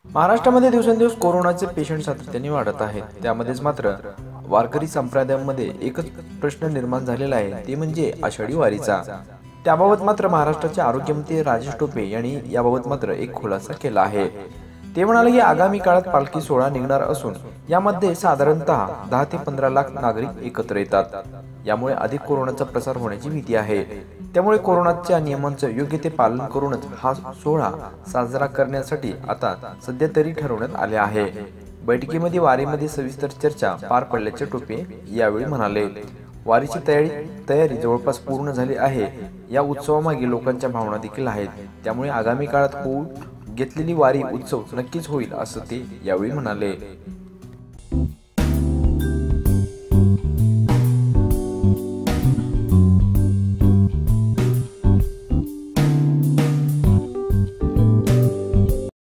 महाराष्ट्रामध्ये दिवसेंदिवस कोरोनाचे पेशंट सातत्याने वाढत आहेत। त्यामध्येच मात्र वारकरी संप्रदायामध्ये एकच प्रश्न निर्माण झालेला आहे, ते म्हणजे आषाढी वारीचा। त्याबाबत मात्र महाराष्ट्राचे आरोग्यमंत्री राजेश टोपे यांनी याबाबत मात्र एक खुलासा केला आहे। ते म्हणाले की आगामी काळात पालखी सोहळा निघणार असून यामध्ये साधारणतः 10 ते 15 लाख नागरिक एकत्र येतात। यामुळे अधिक कोरोनाचा प्रसार होण्याची भीती आहे। त्यामुळे कोरोनाच्या नियमांचं योग्य ते पालन करूनच हा सोहळा साजरा करण्यासाठी आता सध्या तरी ठरवण्यात आले आहे। बैठकीमध्ये वारीमध्ये सविस्तर चर्चा पार पडल्याचे टोपे यावेळी म्हणाले। वारीची तयारी जवळपास पूर्ण झाली आहे। या उत्सवामागे लोकांच्या भावना देखील आहेत। त्यामुळे आगामी काळात होऊ घेतलेली वारी उत्सव नक्कीच होईल असं ते यावेळी म्हणाले।